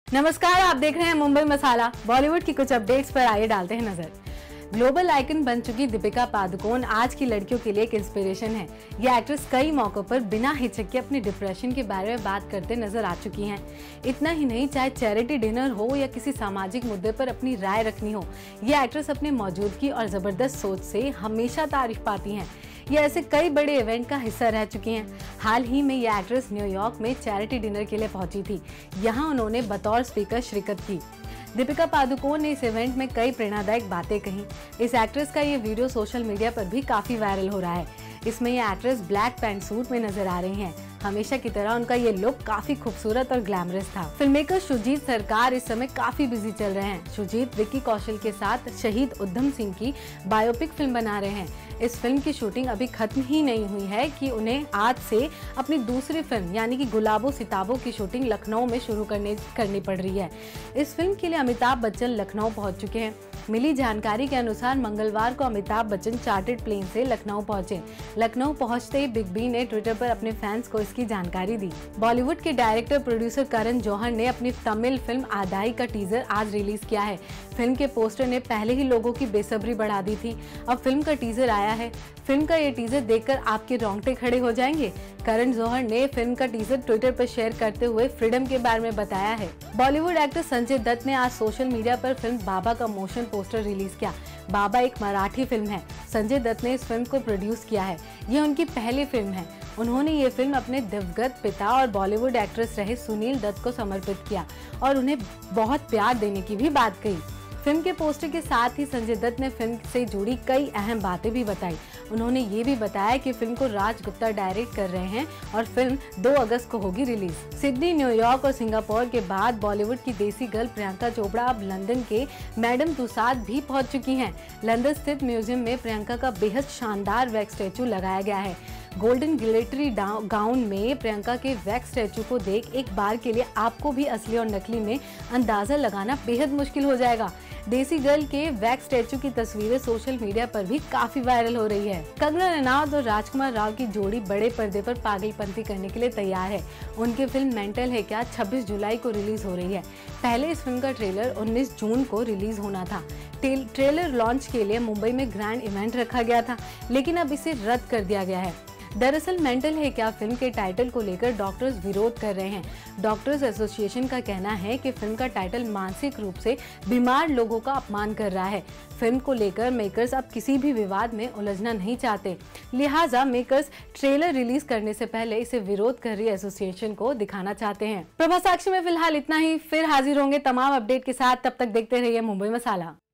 नमस्कार, आप देख रहे हैं मुंबई मसाला। बॉलीवुड की कुछ अपडेट्स पर आइए डालते हैं नजर। ग्लोबल आइकन बन चुकी दीपिका पादुकोण आज की लड़कियों के लिए एक इंस्पिरेशन है। ये एक्ट्रेस कई मौकों पर बिना हिचक के अपने डिप्रेशन के बारे में बात करते नजर आ चुकी हैं। इतना ही नहीं, चाहे चैरिटी डिनर हो या किसी सामाजिक मुद्दे पर अपनी राय रखनी हो, ये एक्ट्रेस अपनी मौजूदगी और जबरदस्त सोच से हमेशा तारीफ पाती हैं। ये ऐसे कई बड़े इवेंट का हिस्सा रह चुकी हैं। हाल ही में ये एक्ट्रेस न्यूयॉर्क में चैरिटी डिनर के लिए पहुंची थी। यहाँ उन्होंने बतौर स्पीकर शिरकत की। दीपिका पादुकोण ने इस इवेंट में कई प्रेरणादायक बातें कही। इस एक्ट्रेस का ये वीडियो सोशल मीडिया पर भी काफी वायरल हो रहा है। इसमें ये एक्ट्रेस ब्लैक पैंट सूट में नजर आ रही हैं। हमेशा की तरह उनका ये लुक काफी खूबसूरत और ग्लैमरस था। फिल्ममेकर सुजीत सरकार इस समय काफी बिजी चल रहे हैं। सुजीत विक्की कौशल के साथ शहीद उधम सिंह की बायोपिक फिल्म बना रहे हैं। इस फिल्म की शूटिंग अभी खत्म ही नहीं हुई है कि उन्हें आज से अपनी दूसरी फिल्म यानी कि गुलाबो सिताबो की शूटिंग लखनऊ में शुरू करनी पड़ रही है। इस फिल्म के लिए अमिताभ बच्चन लखनऊ पहुंच चुके हैं। मिली जानकारी के अनुसार मंगलवार को अमिताभ बच्चन चार्टर्ड प्लेन से लखनऊ पहुंचे। लखनऊ पहुंचते ही बिग बी ने ट्विटर पर अपने फैंस को इसकी जानकारी दी। बॉलीवुड के डायरेक्टर प्रोड्यूसर करण जौहर ने अपनी तमिल फिल्म आदाई का टीजर आज रिलीज किया है। फिल्म के पोस्टर ने पहले ही लोगों की बेसब्री बढ़ा दी थी। अब फिल्म का टीजर आया है। फिल्म का ये टीजर देखकर आपके रोंगटे खड़े हो जाएंगे। करण जौहर ने फिल्म का टीजर ट्विटर पर शेयर करते हुए फ्रीडम के बारे में बताया है। बॉलीवुड एक्टर संजय दत्त ने आज सोशल मीडिया पर फिल्म बाबा का मोशन पोस्टर रिलीज किया। बाबा एक मराठी फिल्म है। संजय दत्त ने इस फिल्म को प्रोड्यूस किया है। ये उनकी पहली फिल्म है। उन्होंने ये फिल्म अपने दिवंगत पिता और बॉलीवुड एक्ट्रेस रहे सुनील दत्त को समर्पित किया और उन्हें बहुत प्यार देने की भी बात कही। फिल्म के पोस्टर के साथ ही संजय दत्त ने फिल्म से जुड़ी कई अहम बातें भी बताई। उन्होंने ये भी बताया कि फिल्म को राज गुप्ता डायरेक्ट कर रहे हैं और फिल्म 2 अगस्त को होगी रिलीज। सिडनी, न्यूयॉर्क और सिंगापुर के बाद बॉलीवुड की देसी गर्ल प्रियंका चोपड़ा अब लंदन के मैडम तुसाद भी पहुंच चुकी हैं। लंदन स्थित म्यूजियम में प्रियंका का बेहद शानदार वैक्स स्टैचू लगाया गया है। गोल्डन ग्लिटरी गाउन में प्रियंका के वैक्स स्टैचू को देख एक बार के लिए आपको भी असली और नकली में अंदाजा लगाना बेहद मुश्किल हो जाएगा। देसी गर्ल के वैक्स स्टैचू की तस्वीरें सोशल मीडिया पर भी काफी वायरल हो रही है। कंगना रनौत और राजकुमार राव की जोड़ी बड़े पर्दे पर पागलपंती करने के लिए तैयार है। उनकी फिल्म मेंटल है क्या 26 जुलाई को रिलीज हो रही है। पहले इस फिल्म का ट्रेलर 19 जून को रिलीज होना था। ट्रेलर लॉन्च के लिए मुंबई में ग्रैंड इवेंट रखा गया था, लेकिन अब इसे रद्द कर दिया गया है। दरअसल मेंटल है क्या फिल्म के टाइटल को लेकर डॉक्टर्स विरोध कर रहे हैं। डॉक्टर्स एसोसिएशन का कहना है कि फिल्म का टाइटल मानसिक रूप से बीमार लोगों का अपमान कर रहा है। फिल्म को लेकर मेकर्स अब किसी भी विवाद में उलझना नहीं चाहते, लिहाजा मेकर्स ट्रेलर रिलीज करने से पहले इसे विरोध कर रही एसोसिएशन को दिखाना चाहते हैं। प्रभा साक्षी में फिलहाल इतना ही। फिर हाजिर होंगे तमाम अपडेट के साथ। तब तक देखते रहिए मुंबई मसाला।